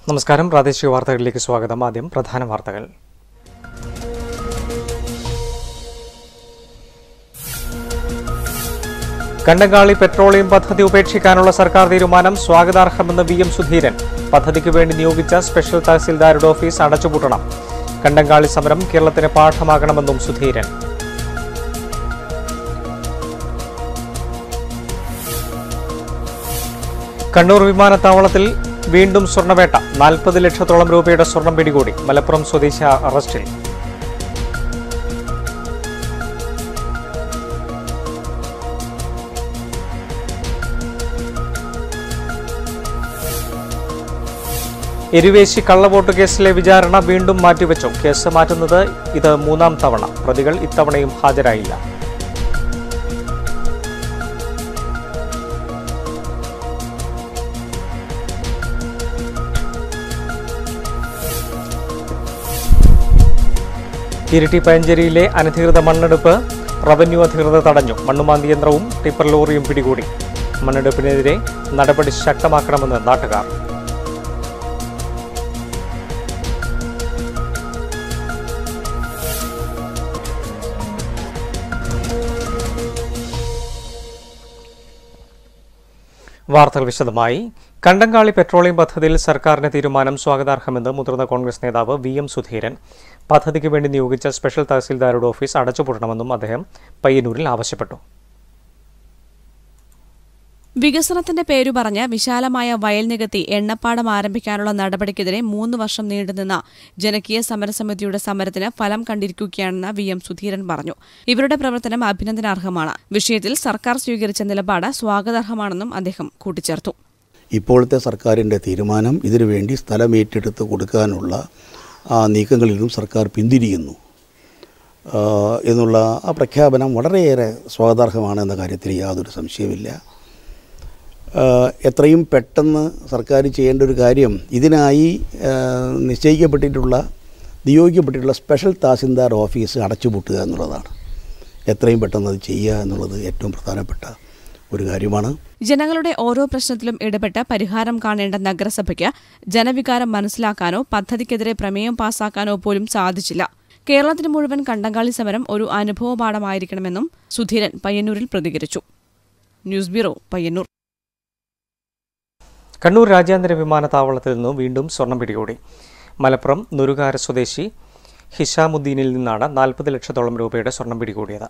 നമസ്കാരം. പ്രാദേശിക വാർത്തകളിലേക്ക് സ്വാഗതം. ആദ്യം പ്രധാന വാർത്തകൾ. കണ്ടങ്ങാളി പെട്രോളിയം പദ്ധതി ഉപേക്ഷിക്കാനുള്ള സർക്കാർ തീരുമാനം സ്വാഗതാർഹമെന്ന് VM സുധീരൻ. പദ്ധതിക്ക് വേണ്ടി നിയോഗിച്ച സ്പെഷ്യൽ തഹസിൽദാരുടെ ഓഫീസ് അടച്ചുപൂട്ടണം. കണ്ടങ്ങാളി സമരം കേരളത്തിന് പാഠമാകണമെന്നും സുധീരൻ. കണ്ണൂർ വിമാനത്താവളത്തിൽ വീണ്ടും സ്വർണ്ണവേട്ട. 40 ലക്ഷത്തോളം രൂപയുടെ സ്വർണം പിടികൂടി. മലപ്പുറം സ്വദേശി അറസ്റ്റിൽ. എരുവേശി കള്ളവോട്ട് കേസിലെ വിചാരണ വീണ്ടും മാറ്റിവെച്ചു. കേസ് മാറ്റുന്നത് ഇത് 3ാം തവണ. പ്രതികൾ ഇത്തവണയും ഹാജരായില്ല. ഇരിട്ടി പയഞ്ചേരിയിലെ അനധികൃത മണ്ണെടുപ്പ് റവന്യൂ അധികൃതർ തടഞ്ഞു. മണ്ണുമാന്തി യന്ത്രവും ടിപ്പർ ലോറിയും പിടികൂടി. മണ്ണെടുപ്പിനെതിരെ നടപടി ശക്തമാക്കണമെന്ന് നാട്ടുകാർ. വാർത്തകൾ വിശദമായി. കണ്ടങ്ങാളി പെട്രോളിയം പദ്ധതിയിൽ സർക്കാരിന്റെ തീരുമാനം സ്വാഗതാർഹമെന്ന് മുതിർന്ന കോൺഗ്രസ് നേതാവ് VM സുധീരൻ. പദ്ധതിക്ക് വേണ്ടി നിയോഗിച്ച സ്പെഷ്യൽ തഹസിൽദാരുടെ ഓഫീസ് അടച്ചുപൂട്ടണമെന്നും അദ്ദേഹം പയ്യന്നൂരിൽ ആവശ്യപ്പെട്ടു. വികസനത്തിന്റെ പേരു പറഞ്ഞ് വിശാലമായ വയൽ നികത്തി എണ്ണപ്പാടം ആരംഭിക്കാനുള്ള നടപടിക്കെതിരെ 3 വർഷം നീണ്ടുനിന്ന ജനകീയ സമരസമിതിയുടെ സമരത്തിന് ഫലം കണ്ടിരിക്കുകയാണെന്ന് VM സുധീരൻ പറഞ്ഞു. ഇവരുടെ പ്രവർത്തനം അഭിനന്ദനാർഹമാണ്. വിഷയത്തിൽ സർക്കാർ സ്വീകരിച്ച നിലപാട് സ്വാഗതാർഹമാണെന്നും അദ്ദേഹം കൂട്ടിച്ചേർത്തു. ഇപ്പോഴത്തെ സർക്കാരിൻ്റെ തീരുമാനം ഇതിനുവേണ്ടി സ്ഥലം ഏറ്റെടുത്ത് കൊടുക്കാനുള്ള നീക്കങ്ങളിലും സർക്കാർ പിന്തിരിയുന്നു എന്നുള്ള ആ പ്രഖ്യാപനം വളരെയേറെ സ്വാഗതാർഹമാണ് എന്ന കാര്യത്തിൽ യാതൊരു സംശയമില്ല. എത്രയും പെട്ടെന്ന് സർക്കാർ ചെയ്യേണ്ട ഒരു കാര്യം ഇതിനായി നിയോഗിക്കപ്പെട്ടിട്ടുള്ള സ്പെഷ്യൽ തഹസിൽദാർ ഓഫീസ് അടച്ചുപൂട്ടുക എന്നുള്ളതാണ്. എത്രയും പെട്ടെന്ന് അത് ചെയ്യുക എന്നുള്ളത് ഏറ്റവും പ്രധാനപ്പെട്ട ഒരു കാര്യമാണ്. ജനങ്ങളുടെ ഓരോ പ്രശ്നത്തിലും ഇടപെട്ട് പരിഹാരം കാണേണ്ട നഗരസഭയ്ക്ക് ജനവികാരം മനസ്സിലാക്കാനോ പദ്ധതിക്കെതിരെ പ്രമേയം പാസാക്കാനോ പോലും സാധിച്ചില്ല. കേരളത്തിന് മുഴുവൻ കണ്ടങ്ങാളി സമരം ഒരു അനുഭവപാഠമായിരിക്കണമെന്നും സുധീരൻ പയ്യന്നൂരിൽ പ്രതികരിച്ചു. News bureau, Payyanur. കണ്ണൂർ രാജ്യാന്തര വിമാനത്താവളത്തിൽ നിന്ന് വീണ്ടും സ്വർണം പിടികൂടി. മലപ്പുറം നുരുകാര സ്വദേശി ഹിഷാമുദ്ദീനിൽ നിന്നാണ് 40 ലക്ഷത്തോളം രൂപയുടെ സ്വർണം പിടികൂടിയത്.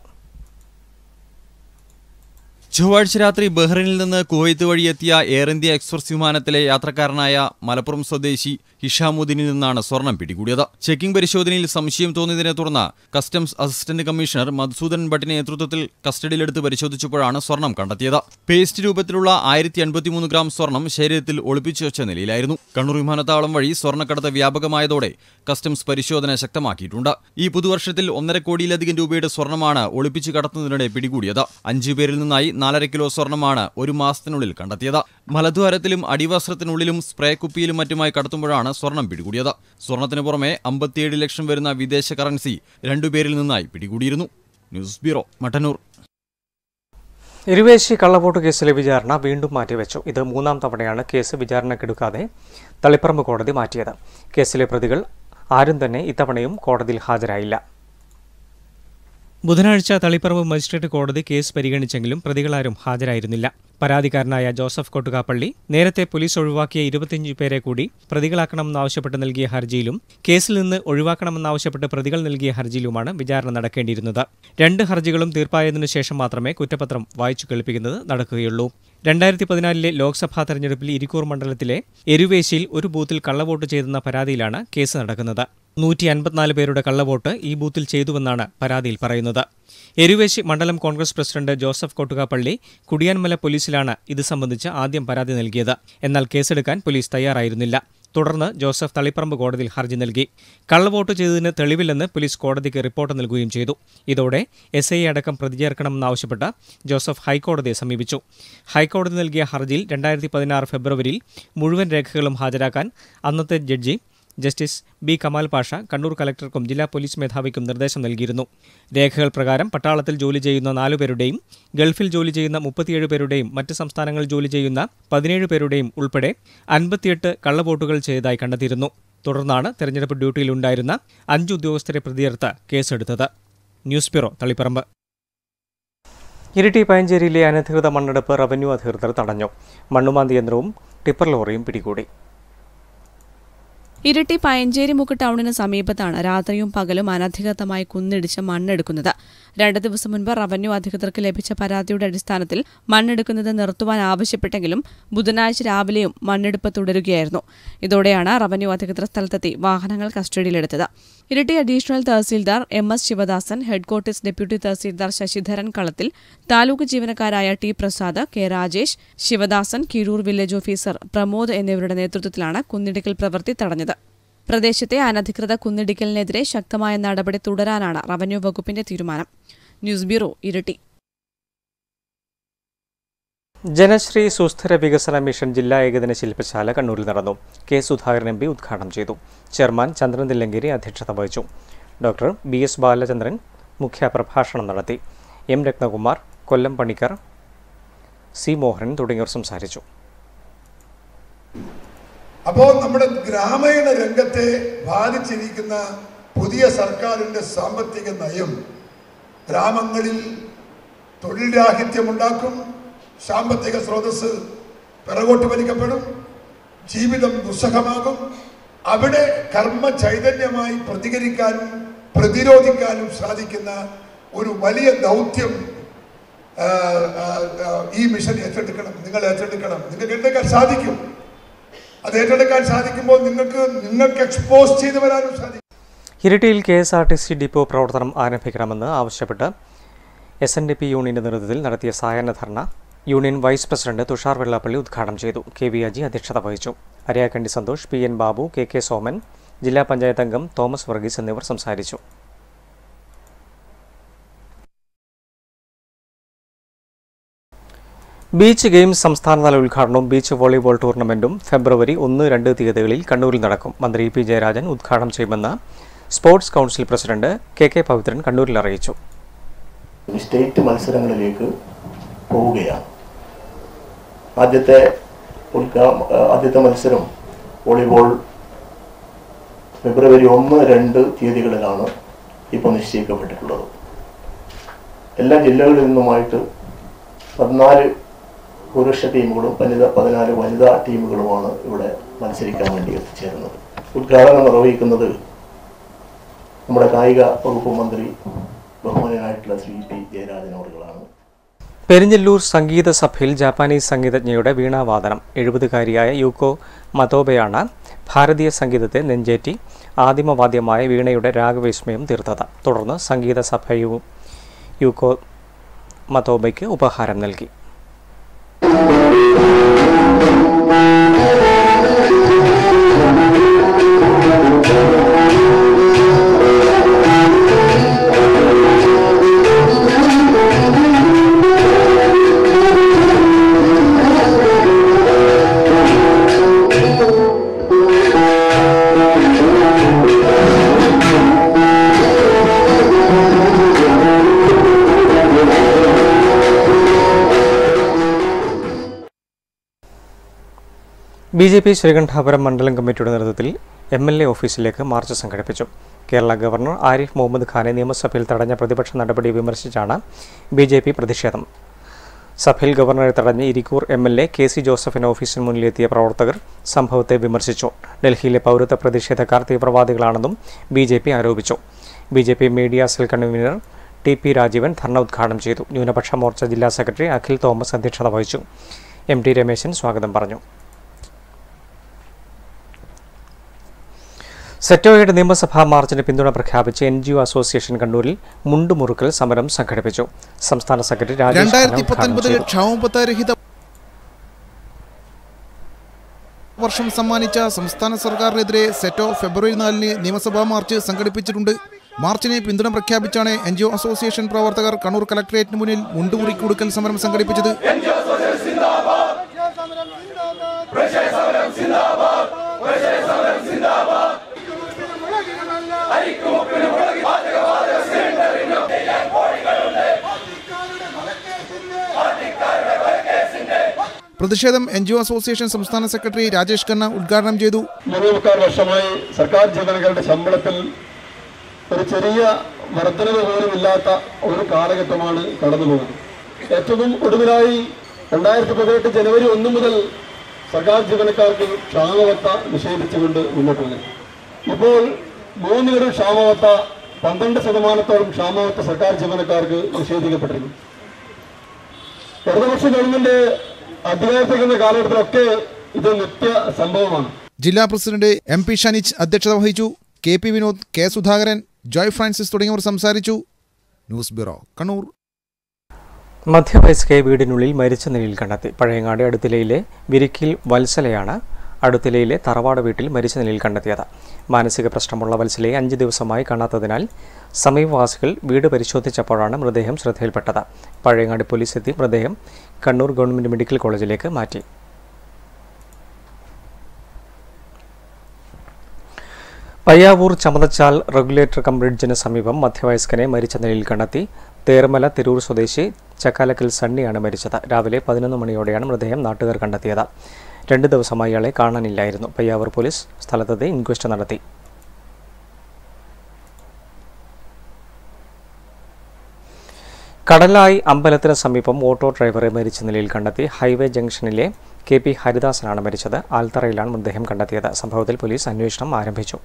ചൊവ്വാഴ്ച രാത്രി ബഹ്റൈനിൽ നിന്ന് കുവൈത്ത് വഴിയെത്തിയ എയർ ഇന്ത്യ എക്സ്പ്രസ് വിമാനത്തിലെ യാത്രക്കാരനായ മലപ്പുറം സ്വദേശി ഹിഷാമുദ്ദീനിൽ നിന്നാണ് സ്വർണം പിടികൂടിയത്. ചെക്കിംഗ് പരിശോധനയിൽ സംശയം തോന്നിയതിനെ തുടർന്ന് കസ്റ്റംസ് അസിസ്റ്റന്റ് കമ്മീഷണർ മധുസൂദൻ ഭട്ടിന്റെ നേതൃത്വത്തിൽ കസ്റ്റഡിയിലെടുത്ത് പരിശോധിച്ചപ്പോഴാണ് സ്വർണം കണ്ടെത്തിയത്. പേസ്റ്റ് രൂപത്തിലുള്ള 1053 ഗ്രാം സ്വർണം ശരീരത്തിൽ ഒളിപ്പിച്ചു വെച്ച നിലയിലായിരുന്നു. കണ്ണൂർ വിമാനത്താവളം വഴി സ്വർണ്ണക്കടത്ത് വ്യാപകമായതോടെ കസ്റ്റംസ് പരിശോധന ശക്തമാക്കിയിട്ടുണ്ട്. ഈ പുതുവർഷത്തിൽ 1.5 കോടിയിലധികം രൂപയുടെ സ്വർണമാണ് ഒളിപ്പിച്ചു കടത്തുന്നതിനിടെ പിടികൂടിയത്. 5 പേരിൽ നിന്നായി 4.5 കിലോ സ്വർണമാണ് ഒരു മാസത്തിനുള്ളിൽ കണ്ടെത്തിയത്. മലദ്വാരത്തിലും അടിവസ്ത്രത്തിനുള്ളിലും സ്പ്രേ കുപ്പിയിലും മറ്റുമായി കടത്തുമ്പോഴാണ് സ്വർണം പിടികൂടിയത്. സ്വർണത്തിന് പുറമെ 57 ലക്ഷം വരുന്ന വിദേശ കറൻസി 2 പേരിൽ നിന്നായി പിടികൂടിയിരുന്നു. News bureau, Mattannur. എരുവേശി കള്ളവോട്ട് കേസിലെ വിചാരണ വീണ്ടും മാറ്റിവെച്ചു. ഇത് 3ാം തവണയാണ് കേസ് വിചാരണക്കെടുക്കാതെ തളിപ്പറമ്പ് കോടതി മാറ്റിയത്. കേസിലെ പ്രതികൾ ആരും തന്നെ ഇത്തവണയും കോടതിയിൽ ഹാജരായില്ല. ബുധനാഴ്ച തളിപ്പറമ്പ് മജിസ്ട്രേറ്റ് കോടതി കേസ് പരിഗണിച്ചെങ്കിലും പ്രതികളാരും ഹാജരായിരുന്നില്ല. പരാതിക്കാരനായ ജോസഫ് കൊട്ടുകാപ്പള്ളി നേരത്തെ പോലീസ് ഒഴിവാക്കിയ 25 പേരെ കൂടി പ്രതികളാക്കണമെന്നാവശ്യപ്പെട്ട് നൽകിയ ഹർജിയിലും കേസിൽ നിന്ന് ഒഴിവാക്കണമെന്നാവശ്യപ്പെട്ട് പ്രതികൾ നൽകിയ ഹർജിയിലുമാണ് വിചാരണ നടക്കേണ്ടിയിരുന്നത്. 2 ഹർജികളും തീർപ്പായതിനു ശേഷം മാത്രമേ കുറ്റപത്രം വായിച്ചു കേൾപ്പിക്കുന്നത് നടക്കുകയുള്ളൂ. 2014 ലോക്സഭാ തെരഞ്ഞെടുപ്പിൽ ഇരിക്കൂർ മണ്ഡലത്തിലെ എരുവേശിയിൽ ഒരു ബൂത്തിൽ കള്ളവോട്ട് ചെയ്തെന്ന പരാതിയിലാണ് കേസ് നടക്കുന്നത്. 154 പേരുടെ കള്ളവോട്ട് ഈ ബൂത്തിൽ ചെയ്തുവെന്നാണ് പരാതിയിൽ പറയുന്നത്. എരുവേശി മണ്ഡലം കോൺഗ്രസ് പ്രസിഡന്റ് ജോസഫ് കൊട്ടുകാപ്പള്ളി കുടിയാൻമല പോലീസിലാണ് ഇത് സംബന്ധിച്ച് ആദ്യം പരാതി നൽകിയത്. എന്നാൽ കേസെടുക്കാൻ പോലീസ് തയ്യാറായിരുന്നില്ല. തുടർന്ന് ജോസഫ് തളിപ്പറമ്പ് കോടതിയിൽ ഹർജി നൽകി. കള്ളവോട്ട് ചെയ്തതിന് തെളിവില്ലെന്ന് പോലീസ് കോടതിക്ക് റിപ്പോർട്ട് നൽകുകയും ചെയ്തു. ഇതോടെ SI അടക്കം പ്രതി ചേർക്കണമെന്നാവശ്യപ്പെട്ട് ജോസഫ് ഹൈക്കോടതിയെ സമീപിച്ചു. ഹൈക്കോടതി നൽകിയ ഹർജിയിൽ 2016 ഫെബ്രുവരിയിൽ മുഴുവൻ രേഖകളും ഹാജരാക്കാൻ അന്നത്തെ judge justice B Kamal Pasha Kannur കലക്ടർക്കും ജില്ലാ പോലീസ് മേധാവിക്കും നിർദ്ദേശം നൽകിയിരുന്നു. രേഖകൾ പ്രകാരം പട്ടാളത്തിൽ ജോലി ചെയ്യുന്ന 4 പേരുടെയും ഗൾഫിൽ ജോലി ചെയ്യുന്ന 37 പേരുടെയും മറ്റ് സംസ്ഥാനങ്ങളിൽ ജോലി ചെയ്യുന്ന 17 പേരുടെയും ഉൾപ്പെടെ 58 കള്ളവോട്ടുകൾ ചെയ്തതായി കണ്ടെത്തിയിരുന്നു. തുടർന്നാണ് തെരഞ്ഞെടുപ്പ് ഡ്യൂട്ടിയിലുണ്ടായിരുന്ന 5 ഉദ്യോഗസ്ഥരെ പ്രതിയേർത്ത് കേസെടുത്തത്. News bureau, Taliparamba. ഇരിട്ടി പയഞ്ചേരിയിലെ അനധികൃത മണ്ണെടുപ്പ് റവന്യൂ അധികൃതർ തടഞ്ഞു. മണ്ണുമാന്തി യന്ത്രവും ടിപ്പർ ലോറിയും പിടികൂടി. ഇരിട്ടി പയഞ്ചേരിമുക്ക് ടൗണിന് സമീപത്താണ് രാത്രിയും പകലും അനധികൃതമായി കുന്നിടിച്ച് മണ്ണെടുക്കുന്നത്. 2 ദിവസം മുൻപ് റവന്യൂ അധികൃതർക്ക് ലഭിച്ച പരാതിയുടെ അടിസ്ഥാനത്തിൽ മണ്ണെടുക്കുന്നത് നിർത്തുവാൻ ആവശ്യപ്പെട്ടെങ്കിലും ബുധനാഴ്ച രാവിലെയും മണ്ണെടുപ്പ് തുടരുകയായിരുന്നു. ഇതോടെയാണ് റവന്യൂ അധികൃതർ സ്ഥലത്തെത്തി വാഹനങ്ങൾ കസ്റ്റഡിയിലെടുത്തത്. Iritty additional tahsildar MS Sivadasan, headquarters deputy tahsildar Sasidharan Kalathil, taluk ജീവനക്കാരായ T Prasad, K Rajesh, Sivadasan, Keezhur village officer Pramod എന്നിവരുടെ നേതൃത്വത്തിലാണ് കുന്നിടിക്കൽ പ്രവൃത്തി തടഞ്ഞത്. പ്രദേശത്തെ അനധികൃത കുന്നിടിക്കലിനെതിരെ ശക്തമായ നടപടി തുടരാനാണ് റവന്യൂ വകുപ്പിന്റെ തീരുമാനം. News bureau, Iritty. ജനശ്രീ സുസ്ഥിര വികസന മിഷൻ ജില്ലാ ഏകദിന ശില്പശാല കണ്ണൂരിൽ നടന്നു. കെ സുധാകരൻ MP ഉദ്ഘാടനം ചെയ്തു. ചെയർമാൻ ചന്ദ്രൻ തില്ലങ്കേരി അധ്യക്ഷത വഹിച്ചു. ഡോക്ടർ BS ബാലചന്ദ്രൻ മുഖ്യപ്രഭാഷണം നടത്തി. M രത്നകുമാർ, കൊല്ലം പണിക്കർ, C മോഹനൻ തുടങ്ങിയവർ സംസാരിച്ചു. അപ്പോൾ നമ്മുടെ ഗ്രാമീണ രംഗത്തെ ബാധിച്ചിരിക്കുന്ന പുതിയ സർക്കാരിൻ്റെ സാമ്പത്തിക നയം ഗ്രാമങ്ങളിൽ തൊഴിൽ രാഹിത്യമുണ്ടാക്കും, സാമ്പത്തിക സ്രോതസ് പിറകോട്ട് വലിക്കപ്പെടും, ജീവിതം ദുസ്സഹമാകും. അവിടെ കർമ്മ ചൈതന്യമായി പ്രതികരിക്കാനും പ്രതിരോധിക്കാനും സാധിക്കുന്ന ഒരു വലിയ ദൗത്യം ഈ മിഷൻ ഏറ്റെടുക്കണം. നിങ്ങൾ ഏറ്റെടുക്കണം. നിങ്ങൾക്ക് ഏറ്റെടുക്കാൻ സാധിക്കും. അത് ഏറ്റെടുക്കാൻ സാധിക്കുമ്പോൾ നിങ്ങൾക്ക് എക്സ്പോസ് ചെയ്തു വരാനും സാധിക്കും. ഇരിട്ടിയിൽ KSRTC ഡിപ്പോ പ്രവർത്തനം ആരംഭിക്കണമെന്ന് ആവശ്യപ്പെട്ട് SNDP യൂണിയന്റെ നേതൃത്വത്തിൽ നടത്തിയ സായാഹ്ന dharna union vice president Thushar Vellappally ഉദ്ഘാടനം ചെയ്തു. KV അജി അധ്യക്ഷത വഹിച്ചു. അരയാക്കണ്ടി സന്തോഷ്, PN ബാബു, KK സോമൻ, ജില്ലാ പഞ്ചായത്ത് അംഗം തോമസ് വർഗീസ് എന്നിവർ സംസാരിച്ചു. ബീച്ച് ഗെയിംസ് സംസ്ഥാനതല ഉദ്ഘാടനവും ബീച്ച് വോളിബോൾ ടൂർണമെന്റും ഫെബ്രുവരി 1-2 തീയതികളിൽ കണ്ണൂരിൽ നടക്കും. മന്ത്രി EP ജയരാജൻ ഉദ്ഘാടനം ചെയ്യുമെന്ന് sports council president KK Pavithran കണ്ണൂരിൽ അറിയിച്ചു. സ്റ്റേറ്റ് മത്സരങ്ങളിലേക്ക് പോവുകയാണ്. ആദ്യത്തെ മത്സരം വോളിബോൾ ഫെബ്രുവരി 1-2 തീയതികളിലാണ് ഇപ്പോൾ നിശ്ചയിക്കപ്പെട്ടിട്ടുള്ളത്. എല്ലാ ജില്ലകളിൽ നിന്നുമായിട്ട് 14 പുരുഷ ടീമുകളും 14 വനിതാ ടീമുകളുമാണ് ഇവിടെ മത്സരിക്കാൻ വേണ്ടി എത്തിച്ചേരുന്നത്. ഉദ്ഘാടനം നിർവഹിക്കുന്നത് നമ്മുടെ കായിക വകുപ്പ് മന്ത്രി ബഹുമാനായിട്ടുള്ള ശ്രീ P ജയരാജൻ അവറുകളാണ്. പെരിഞ്ഞല്ലൂർ സംഗീത സഭയിൽ ജാപ്പാനീസ് സംഗീതജ്ഞയുടെ വീണാവാദനം 70-കാരിയായ യൂക്കോ മതോബയാണ് ഭാരതീയ സംഗീതത്തെ നെഞ്ചേറ്റി ആദിമവാദ്യമായ വീണയുടെ രാഗവിസ്മയം തീർത്തത്. തുടർന്ന് സംഗീത സഭ യൂക്കോ മതോബയ്ക്ക് ഉപഹാരം നൽകി. BJP ശ്രീകണ്ഠാപുരം മണ്ഡലം കമ്മിറ്റിയുടെ നേതൃത്വത്തിൽ MLA ഓഫീസിലേക്ക് മാർച്ച് സംഘടിപ്പിച്ചു. കേരള ഗവർണർ ആരിഫ് മുഹമ്മദ് ഖാനെ നിയമസഭയിൽ തടഞ്ഞ പ്രതിപക്ഷ നടപടി വിമർശിച്ചാണ് BJP പ്രതിഷേധം. സഭയിൽ ഗവർണറെ തടഞ്ഞ് ഇരിക്കൂർ MLA KC ജോസഫിന് ഓഫീസിന് മുന്നിലെത്തിയ പ്രവർത്തകർ സംഭവത്തെ വിമർശിച്ചു. ഡൽഹിയിലെ പൗരത്വ പ്രതിഷേധക്കാർ തീവ്രവാദികളാണെന്നും BJP ആരോപിച്ചു. BJP media cell convener TP Rajeevan dharna ഉദ്ഘാടനം ചെയ്തു. ന്യൂനപക്ഷ മോർച്ച ജില്ലാ സെക്രട്ടറി അഖിൽ തോമസ് അധ്യക്ഷത വഹിച്ചു. MT രമേശൻ സ്വാഗതം പറഞ്ഞു. സെറ്റോയുടെ നിയമസഭാ മാർച്ചിന് പിന്തുണ പ്രഖ്യാപിച്ച് NGO അസോസിയേഷൻ കണ്ണൂരിൽ മുണ്ടുമുറുക്കൽ സമരം സംഘടിപ്പിച്ചു. സംസ്ഥാന സെക്രട്ടറി രാജേഷ് 2019 ക്ഷാമബത്താരഹിത വർഷം സമ്മാനിച്ച സംസ്ഥാന സർക്കാരിനെതിരെ സെറ്റോ ഫെബ്രുവരി 4 നിയമസഭാ മാർച്ച് സംഘടിപ്പിച്ചിട്ടുണ്ട്. മാർച്ചിനെ പിന്തുണ പ്രഖ്യാപിച്ചാണ് NGO അസോസിയേഷൻ പ്രവർത്തകർ കണ്ണൂർ കലക്ടറേറ്റിന് മുന്നിൽ മുണ്ടുമുറിക്കൊടുക്കൽ സമരം സംഘടിപ്പിച്ചത്. പ്രതിഷേധം NGO അസോസിയേഷൻ സംസ്ഥാന സെക്രട്ടറി രാജേഷ് ഖന്ന ഉദ്ഘാടനം ചെയ്തു. 3 വർഷമായി സർക്കാർ ജീവനക്കാരുടെ ശമ്പളത്തിൽ ഒരു ചെറിയ വർധനവ് പോലും ഇല്ലാത്ത ഒരു കാലഘട്ടമാണ് കടന്നുപോകുന്നത്. ഏറ്റവും ഒടുവിലായി 2018 ജനുവരി 1 മുതൽ സർക്കാർ ജീവനക്കാർക്ക് ക്ഷാമബത്ത നിഷേധിച്ചുകൊണ്ട് മുന്നോട്ട് വന്നു. ഇപ്പോൾ 3 ഗഡു ക്ഷാമബത്ത 12% ക്ഷാമബത്ത സർക്കാർ ജീവനക്കാർക്ക് നിഷേധിക്കപ്പെട്ടിരുന്നു. ഇടതുപക്ഷ ഗവൺമെന്റ് അധികാരത്തിലുള്ള കാലഘട്ടത്തിലൊക്കെ ഇത് നിത്യ സംഭവമാണ്. ജില്ലാ പ്രസിഡന്റ് MP ഷനിച്ച് അധ്യക്ഷത വഹിച്ചു. KP വിനോദ്, K സുധാകരൻ, ജോയ് ഫ്രാൻസിസ് തുടങ്ങിയവർ സംസാരിച്ചു. News bureau, Kannur. മധ്യവയസ്കയെ വീടിനുള്ളിൽ മരിച്ച നിലയിൽ കണ്ടെത്തി. പഴയങ്ങാടി അടുത്തിലയിലെ വിരിക്കിൽ വത്സലയാണ് അടുത്തിലയിലെ തറവാട് വീട്ടിൽ മരിച്ച നിലയിൽ കണ്ടെത്തിയത്. മാനസിക പ്രശ്നമുള്ള വത്സലയെ 5 ദിവസമായി കാണാത്തതിനാൽ സമീപവാസികൾ വീട് പരിശോധിച്ചപ്പോഴാണ് മൃതദേഹം ശ്രദ്ധയിൽപ്പെട്ടത്. പഴയങ്ങാടി പോലീസ് എത്തി മൃതദേഹം കണ്ണൂർ ഗവൺമെന്റ് മെഡിക്കൽ കോളേജിലേക്ക് മാറ്റി. പയ്യാവൂർ ചമതച്ചാൽ റെഗുലേറ്റർ കം ബ്രിഡ്ജിന് സമീപം മധ്യവയസ്കനെ മരിച്ച നിലയിൽ കണ്ടെത്തി. തേർമല തിരൂർ സ്വദേശി ചക്കാലക്കൽ സണ്ണിയാണ് മരിച്ചത്. രാവിലെ 11 മണിയോടെയാണ് മൃതദേഹം നാട്ടുകാർ കണ്ടെത്തിയത്. 2 ദിവസമായി ഇയാളെ കാണാനില്ലായിരുന്നു. പയ്യാവൂർ പോലീസ് സ്ഥലത്തെത്തി ഇൻക്വസ്റ്റ് നടത്തി. കടലായി അമ്പലത്തിന് സമീപം ഓട്ടോ ഡ്രൈവറെ മരിച്ച നിലയിൽ കണ്ടെത്തി. ഹൈവേ ജംഗ്ഷനിലെ KP ഹരിദാസനാണ് മരിച്ചത്. ആൽത്തറയിലാണ് മൃതദേഹം കണ്ടെത്തിയത്. സംഭവത്തിൽ പോലീസ് അന്വേഷണം ആരംഭിച്ചു.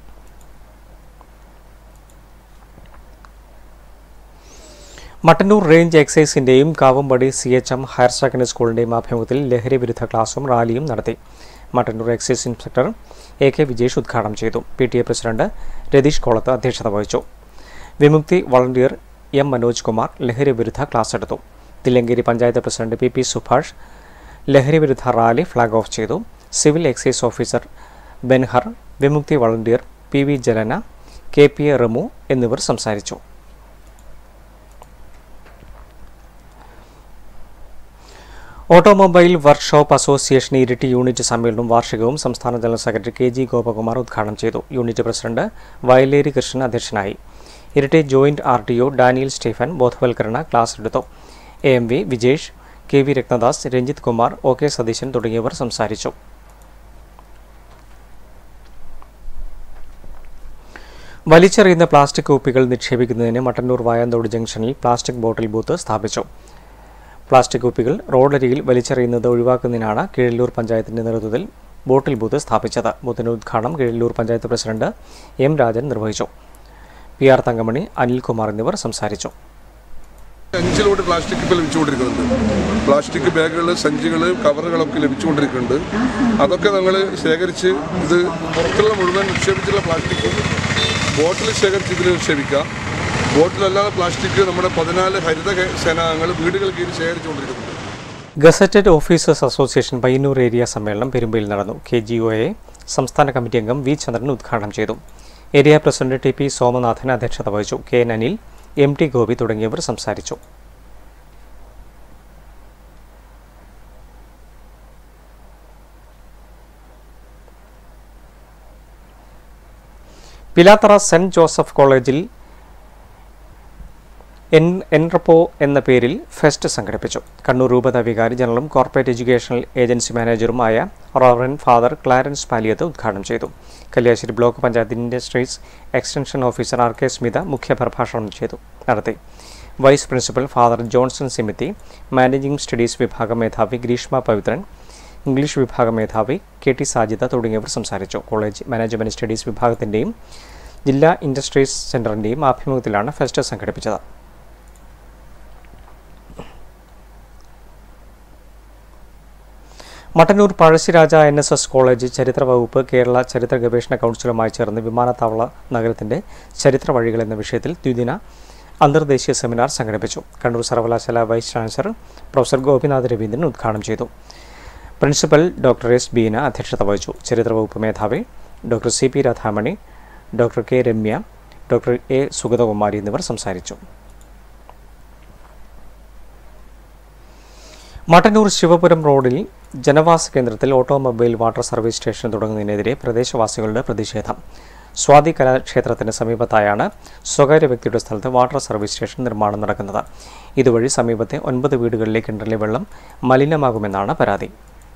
മട്ടന്നൂർ റേഞ്ച് എക്സൈസിന്റെയും കാവുംപടി CHM ഹയർ സെക്കൻഡറി സ്കൂളിന്റെയും ആഭിമുഖ്യത്തിൽ ലഹരി വിരുദ്ധ ക്ലാസും റാലിയും നടത്തി. Mattannur excise inspector AK Vijesh ഉദ്ഘാടനം ചെയ്തു. PTA പ്രസിഡന്റ് രതീഷ് കോളത്ത് അധ്യക്ഷത വഹിച്ചു. വിമുക്തി വളണ്ടിയർ M മനോജ് കുമാർ ലഹരി വിരുദ്ധ ക്ലാസ് എടുത്തു. തില്ലങ്കേരി പഞ്ചായത്ത് പ്രസിഡന്റ് PP സുഭാഷ് ലഹരി വിരുദ്ധ റാലി ഫ്ളാഗ് ഓഫ് ചെയ്തു. Civil excise officer Benhur, Vimukthi volunteer PV Jalana, KPA Ramu എന്നിവർ സംസാരിച്ചു. Automobile workshop association Iritty unit സമ്മേളനവും വാർഷികവും സംസ്ഥാന ജനറൽ സെക്രട്ടറി KG ഗോപകുമാർ ഉദ്ഘാടനം ചെയ്തു. യൂണിറ്റ് പ്രസിഡന്റ് വയലേരി കൃഷ്ണൻ അധ്യക്ഷനായി. ഇരിട്ടി ജോയിന്റ് RTO ഡാനിയൽ സ്റ്റീഫൻ ബോധവൽക്കരണ ക്ലാസ് എടുത്തു. AMV Vijesh, KV Rathnadas, Ranjith Kumar, OK Satheesan തുടങ്ങിയവർ സംസാരിച്ചു. വലിച്ചെറിയുന്ന പ്ലാസ്റ്റിക് കുപ്പികൾ നിക്ഷേപിക്കുന്നതിന് മട്ടന്നൂർ വായാന്തോട് ജംഗ്ഷനിൽ പ്ലാസ്റ്റിക് ബോട്ടിൽ ബൂത്ത് സ്ഥാപിച്ചു. പ്ലാസ്റ്റിക് കുപ്പികൾ റോഡരികിൽ വലിച്ചെറിയുന്നത് ഒഴിവാക്കുന്നതിനാണ് കീഴല്ലൂർ പഞ്ചായത്തിന്റെ നേതൃത്വത്തിൽ ബോട്ടിൽ ബൂത്ത് സ്ഥാപിച്ചത്. ബൂത്തിന്റെ ഉദ്ഘാടനം കീഴല്ലൂർ പഞ്ചായത്ത് പ്രസിഡന്റ് M രാജൻ നിർവഹിച്ചു. PR തങ്കമണി, അനിൽകുമാർ എന്നിവർ സംസാരിച്ചു. 5 ലോഡ് പ്ലാസ്റ്റിക് ഇപ്പോൾ ലഭിച്ചുകൊണ്ടിരിക്കുന്നുണ്ട്. പ്ലാസ്റ്റിക് ബാഗുകൾ, സഞ്ചികൾ, കവറുകളൊക്കെ ലഭിച്ചുകൊണ്ടിരിക്കുന്നുണ്ട്. അതൊക്കെ ഞങ്ങൾ ശേഖരിച്ച് ഇത് പുറത്തുള്ള മുഴുവൻ നിക്ഷേപിച്ചുള്ള പ്ലാസ്റ്റിക് ബോട്ടിൽ ശേഖരിച്ച് ഇതിൽ നിക്ഷേപിക്കാം. ബോട്ടിലല്ലാതെ പ്ലാസ്റ്റിക് നമ്മുടെ 14 ഹരിത സേനാംഗങ്ങൾ വീടുകൾ കീഴിൽ ശേഖരിച്ചുകൊണ്ടിരിക്കുന്നുണ്ട്. Gazetted officers association Payyanur area സമ്മേളനം പെരുമ്പയിൽ നടന്നു. KGOA സംസ്ഥാന കമ്മിറ്റി അംഗം V ചന്ദ്രൻ ഉദ്ഘാടനം ചെയ്തു. ഏരിയ പ്രസിഡന്റ് TP സോമനാഥൻ അധ്യക്ഷത വഹിച്ചു. KN അനിൽ, MT ഗോപി തുടങ്ങിയവർ സംസാരിച്ചു. പിലാത്തറ സെന്റ് ജോസഫ് കോളേജിൽ എൻറപ്പോ എന്ന പേരിൽ ഫെസ്റ്റ് സംഘടിപ്പിച്ചു. കണ്ണൂർ രൂപത വികാരി ജനറലും കോർപ്പറേറ്റ് എഡ്യൂക്കേഷണൽ ഏജൻസി മാനേജറുമായ റവറൻ ഫാദർ ക്ലാരൻസ് പാലിയത്ത് ഉദ്ഘാടനം ചെയ്തു. Kalliasseri block panchayat industries extension officer RK Smitha മുഖ്യപ്രഭാഷണം നടത്തി. Vice principal father Johnson Simithy, managing studies വിഭാഗം മേധാവി ഗ്രീഷ്മ പവിത്രൻ, ഇംഗ്ലീഷ് വിഭാഗം മേധാവി KT സാജിദ തുടങ്ങിയവർ സംസാരിച്ചു. കോളേജ് മാനേജ്മെന്റ് സ്റ്റഡീസ് വിഭാഗത്തിന്റെയും ജില്ലാ ഇൻഡസ്ട്രീസ് സെന്ററിന്റെയും ആഭിമുഖ്യത്തിലാണ് ഫെസ്റ്റ് സംഘടിപ്പിച്ചത്. മട്ടന്നൂർ പഴശ്ശിരാജ NSS കോളേജ് ചരിത്ര വകുപ്പ് കേരള ചരിത്ര ഗവേഷണ കൗൺസിലുമായി ചേർന്ന് വിമാനത്താവള നഗരത്തിന്റെ ചരിത്ര വഴികൾ എന്ന വിഷയത്തിൽ ദ്വിദിന അന്തർദേശീയ സെമിനാർ സംഘടിപ്പിച്ചു. കണ്ണൂർ സർവകലാശാല vice chancellor professor Gopinath Raveendran ഉദ്ഘാടനം ചെയ്തു. പ്രിൻസിപ്പൽ ഡോക്ടർ S ബീന അധ്യക്ഷത വഹിച്ചു. ചരിത്ര വകുപ്പ് മേധാവി doctor CP Radhamani, doctor K Ramya, doctor A Sugathakumari എന്നിവർ സംസാരിച്ചു. മട്ടന്നൂർ ശിവപുരം റോഡിൽ ജനവാസ കേന്ദ്രത്തിൽ ഓട്ടോമൊബൈൽ വാട്ടർ സർവീസ് സ്റ്റേഷൻ തുടങ്ങുന്നതിനെതിരെ പ്രദേശവാസികളുടെ പ്രതിഷേധം. സ്വാതി കലാക്ഷേത്രത്തിന് സമീപത്തായാണ് സ്വകാര്യ വ്യക്തിയുടെ സ്ഥലത്ത് വാട്ടർ സർവീസ് സ്റ്റേഷൻ നിർമ്മാണം നടക്കുന്നത്. ഇതുവഴി സമീപത്തെ 9 വീടുകളിലെ കിണറിലെ വെള്ളം മലിനമാകുമെന്നാണ് പരാതി.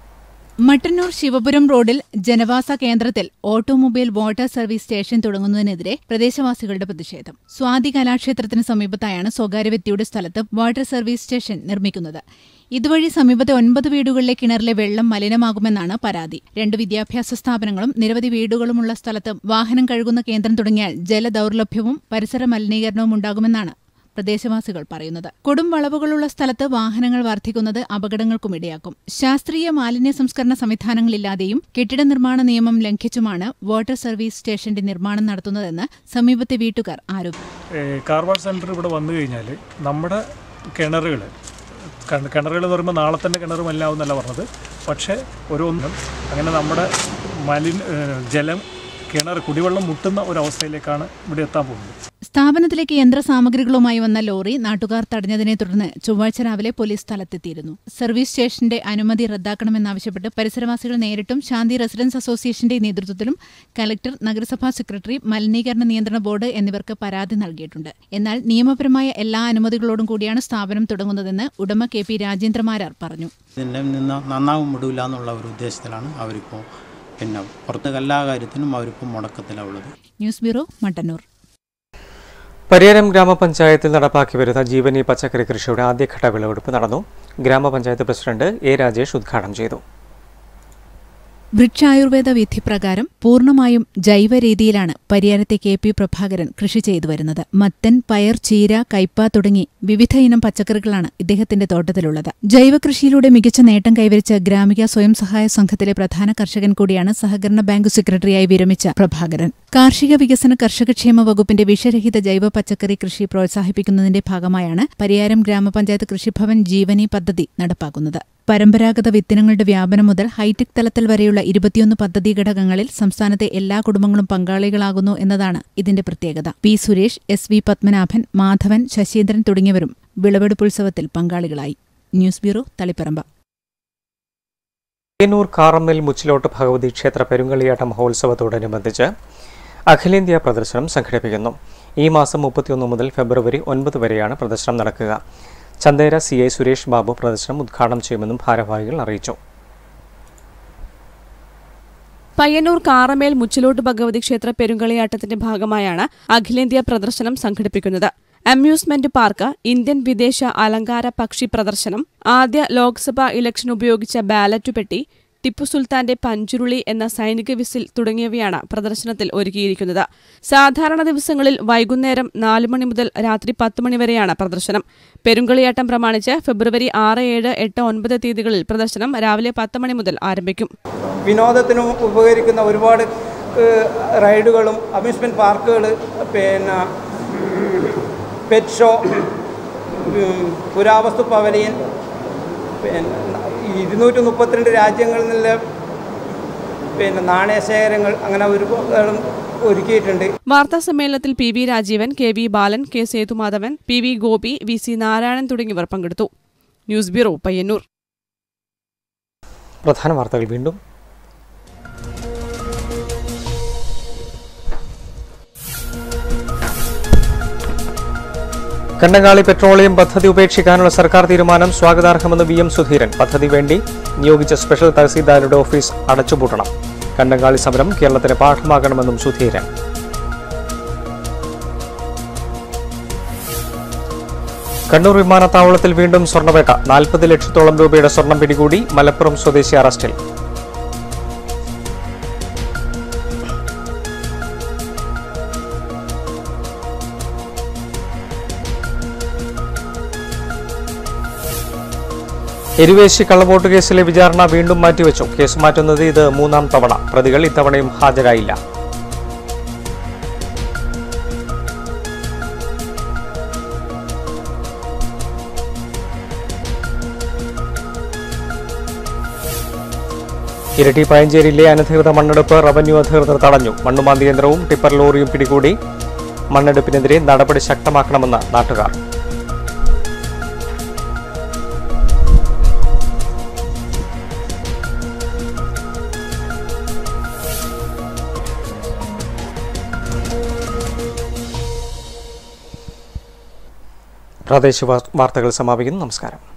മട്ടന്നൂർ ശിവപുരം റോഡിൽ ജനവാസ കേന്ദ്രത്തിൽ ഓട്ടോമൊബൈൽ വാട്ടർ സർവീസ് സ്റ്റേഷൻ തുടങ്ങുന്നതിനെതിരെ പ്രദേശവാസികളുടെ പ്രതിഷേധം. സ്വാതി കലാക്ഷേത്രത്തിന് സമീപത്തായാണ് സ്വകാര്യ വ്യക്തിയുടെ സ്ഥലത്ത് വാട്ടർ സർവീസ് സ്റ്റേഷൻ നിർമ്മിക്കുന്നത്. ഇതുവഴി സമീപത്തെ 9 വീടുകളിലെ കിണറിലെ വെള്ളം മലിനമാകുമെന്നാണ് പരാതി. 2 വിദ്യാഭ്യാസ സ്ഥാപനങ്ങളും നിരവധി വീടുകളുമുള്ള സ്ഥലത്ത് വാഹനം കഴുകുന്ന കേന്ദ്രം തുടങ്ങിയാൽ ജലദൌർലഭ്യവും പരിസര മലിനീകരണവും ഉണ്ടാകുമെന്നാണ് പ്രദേശവാസികൾ പറയുന്നത്. കൊടും വളവുകളുള്ള സ്ഥലത്ത് വാഹനങ്ങൾ വർദ്ധിക്കുന്നത് അപകടങ്ങൾക്കുമിടയാക്കും. ശാസ്ത്രീയ മാലിന്യ സംസ്കരണ സംവിധാനങ്ങളില്ലാതെയും കെട്ടിട നിർമ്മാണ നിയമം ലംഘിച്ചുമാണ് വാട്ടർ സർവീസ് സ്റ്റേഷന്റെ നിർമ്മാണം നടത്തുന്നതെന്ന് സമീപത്തെ വീട്ടുകാർ ആരോപിച്ചു. കാർ വാഷ് സെന്റർ ഇവിടെ വന്നു കഴിഞ്ഞാൽ നമ്മുടെ കിണറുകൾ എന്ന് പറയുമ്പോൾ നാളെ തന്നെ കിണർ മലിനാവുന്നല്ല പറഞ്ഞത്. പക്ഷേ ഓരോന്നും അങ്ങനെ നമ്മുടെ ജലം കിണർ കുടിവെള്ളം മുട്ടുന്ന ഒരവസ്ഥയിലേക്കാണ് ഇവിടെ എത്താൻ പോകുന്നത്. സ്ഥാപനത്തിലേക്ക് യന്ത്രസാമഗ്രികളുമായി വന്ന ലോറി നാട്ടുകാർ തടഞ്ഞതിനെ തുടർന്ന് ചൊവ്വാഴ്ച രാവിലെ പോലീസ് സ്ഥലത്തെത്തിയിരുന്നു. സർവീസ് സ്റ്റേഷന്റെ അനുമതി റദ്ദാക്കണമെന്നാവശ്യപ്പെട്ട് പരിസരവാസികൾ നേരിട്ടും ശാന്തി റെസിഡൻസ് അസോസിയേഷന്റെ നേതൃത്വത്തിലും കലക്ടർ, നഗരസഭാ സെക്രട്ടറി, മലിനീകരണ നിയന്ത്രണ ബോർഡ് എന്നിവർക്ക് പരാതി നൽകിയിട്ടുണ്ട്. എന്നാൽ നിയമപരമായ എല്ലാ അനുമതികളോടും കൂടിയാണ് സ്ഥാപനം തുടങ്ങുന്നതെന്ന് ഉടമ KP രാജേന്ദ്രമാരാർ പറഞ്ഞു. ഇതിൻ്റെ നിന്ന് നന്നാവും വിടൂല എന്നുള്ള ഒരു ഉദ്ദേശത്തിലാണ് അവരിപ്പോൾ പുറത്ത് എല്ലാ കാര്യത്തിനും അവരിപ്പോൾ മുടക്കത്തിലുള്ളത്. News bureau, Mattannur. പരിയാരം ഗ്രാമപഞ്ചായത്തിൽ നടപ്പാക്കി വരുന്ന ജീവനി പച്ചക്കറി കൃഷിയുടെ ആദ്യഘട്ട വിളവെടുപ്പ് നടന്നു. ഗ്രാമപഞ്ചായത്ത് പ്രസിഡന്റ് A. രാജേഷ് ഉദ്ഘാടനം ചെയ്തു. വൃക്ഷായുർവേദ വിധിപ്രകാരം പൂർണ്ണമായും ജൈവ രീതിയിലാണ് പരിയാരത്തെ KP പ്രഭാകരൻ കൃഷി ചെയ്തു വരുന്നത്. മത്തൻ, പയർ, ചീര, കയ്പ തുടങ്ങി വിവിധ ഇനം പച്ചക്കറികളാണ് ഇദ്ദേഹത്തിന്റെ തോട്ടത്തിലുള്ളത്. ജൈവകൃഷിയിലൂടെ മികച്ച നേട്ടം കൈവരിച്ച ഗ്രാമിക സ്വയം സഹായ സംഘത്തിലെ പ്രധാന കർഷകൻ കൂടിയാണ് സഹകരണ ബാങ്ക് സെക്രട്ടറിയായി വിരമിച്ച പ്രഭാകരൻ. കാർഷിക വികസന കർഷകക്ഷേമ വകുപ്പിന്റെ വിഷരഹിത ജൈവ പച്ചക്കറി കൃഷി പ്രോത്സാഹിപ്പിക്കുന്നതിന്റെ ഭാഗമായാണ് പരിയാരം ഗ്രാമപഞ്ചായത്ത് കൃഷിഭവൻ ജീവനി പദ്ധതി നടപ്പാക്കുന്നത്. പരമ്പരാഗത വിത്തിനങ്ങളുടെ വ്യാപനം മുതൽ ഹൈടെക് തലത്തിൽ വരെയുള്ള 21 പദ്ധതി ഘടകങ്ങളിൽ സംസ്ഥാനത്തെ എല്ലാ കുടുംബങ്ങളും പങ്കാളികളാകുന്നു എന്നതാണ് ഇതിന്റെ പ്രത്യേകത. P. സുരേഷ്, SV പത്മനാഭൻ, മാധവൻ, ശശീന്ദ്രൻ തുടങ്ങിയവരും വിളവെടുപ്പുത്സവത്തിൽ പങ്കാളികളായി. News bureau, Thaliparamba. പയ്യന്നൂർ കാറമ്മൽ മുച്ചിലോട്ട് ഭഗവതി ക്ഷേത്ര പെരുങ്കളിയാട്ട മഹോത്സവത്തോടനുബന്ധിച്ച് അഖിലേന്ത്യാ പ്രദർശനം സംഘടിപ്പിക്കുന്നു. ഈ മാസം 31 മുതൽ ഫെബ്രുവരി 9 വരെയാണ് പ്രദർശനം നടക്കുക. ചന്ദേര CI സുരേഷ് ബാബു പ്രദർശനം ഉദ്ഘാടനം ചെയ്യുമെന്നും ഭാരവാഹികൾ അറിയിച്ചു. പയ്യന്നൂർ കാറമേൽ മുച്ചിലോട്ട് ഭഗവതി ക്ഷേത്ര പെരുങ്കളിയാട്ടത്തിന്റെ ഭാഗമായാണ് അഖിലേന്ത്യാ പ്രദർശനം സംഘടിപ്പിക്കുന്നത്. അമ്യൂസ്മെന്റ് പാർക്ക്, ഇന്ത്യൻ വിദേശ അലങ്കാര പക്ഷി പ്രദർശനം, ആദ്യ ലോക്സഭാ ഇലക്ഷൻ ഉപയോഗിച്ച ബാലറ്റ് പെട്ടി, ടിപ്പു സുൽത്താന്റെ പഞ്ചുരുളി എന്ന സൈനിക വിസിൽ തുടങ്ങിയവയാണ് പ്രദർശനത്തിൽ ഒരുക്കിയിരിക്കുന്നത്. സാധാരണ ദിവസങ്ങളിൽ വൈകുന്നേരം 4 മണി മുതൽ രാത്രി 10 മണി വരെയാണ് പ്രദർശനം. പെരുങ്കളിയാട്ടം പ്രമാണിച്ച് ഫെബ്രുവരി 6, 7, 8, 9 തീയതികളിൽ പ്രദർശനം രാവിലെ 10 മണി മുതൽ ആരംഭിക്കും. വിനോദത്തിനും ഉപകരിക്കുന്ന ഒരുപാട് റൈഡുകളും അമ്യൂസ്മെന്റ് പാർക്കുകൾ, പെറ്റ് ഷോ, പുരാവസ്തു പവലിയൻ, 232 രാജ്യങ്ങളിൽ നിന്നുള്ള നാണയശേഖരങ്ങൾ അങ്ങനെ ഒരുപാട് ഒരുക്കിയിട്ടുണ്ട്. വാർത്താ സമ്മേളനത്തിൽ PV രാജീവൻ, KV ബാലൻ, K. Sethumadhavan, PV Gopi, VC Narayanan തുടങ്ങിയവർ പങ്കെടുത്തു. News bureau, Payyanur. പ്രധാന വാർത്തകൾ വീണ്ടും. കണ്ടങ്ങാളി പെട്രോളിയം പദ്ധതി ഉപേക്ഷിക്കാനുള്ള സർക്കാർ തീരുമാനം സ്വാഗതാർഹമെന്ന് VM സുധീരൻ. പദ്ധതി വേണ്ടി നിയോഗിച്ച സ്പെഷ്യൽ തഹസീൽദാരുടെ ഓഫീസ് അടച്ചുപൂട്ടണം. കണ്ടങ്ങാളി സമരം കേരളത്തിന് പാഠമാകണമെന്നും സുധീരൻ. കണ്ണൂർ വിമാനത്താവളത്തിൽ വീണ്ടും സ്വർണ്ണവേട്ട. 40 ലക്ഷത്തോളം രൂപയുടെ സ്വർണം പിടികൂടി. മലപ്പുറം സ്വദേശി അറസ്റ്റിൽ. എരുവേശി കള്ളവോട്ട് കേസിലെ വിചാരണ വീണ്ടും മാറ്റിവെച്ചു. കേസ് മാറ്റുന്നത് ഇത് 3ാം തവണ. പ്രതികൾ ഇത്തവണയും ഹാജരായില്ല. ഇരട്ടി പയഞ്ചേരിയിലെ അനധികൃത മണ്ണെടുപ്പ് റവന്യൂ അധികൃതർ തടഞ്ഞു. മണ്ണുമാന്തി യന്ത്രവും ടിപ്പർ ലോറിയും പിടികൂടി. മണ്ണെടുപ്പിനെതിരെ നടപടി ശക്തമാക്കണമെന്ന് നാട്ടുകാർ. പ്രാദേശിക വാർത്തകൾ സമാപിക്കുന്നു. നമസ്കാരം.